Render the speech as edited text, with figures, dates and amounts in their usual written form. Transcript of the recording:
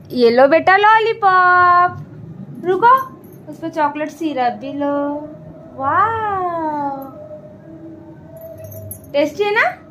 ये लो बेटा लॉलीपॉप। रुको, उस पर चॉकलेट सिरप भी लो। वाह, टेस्टी है ना।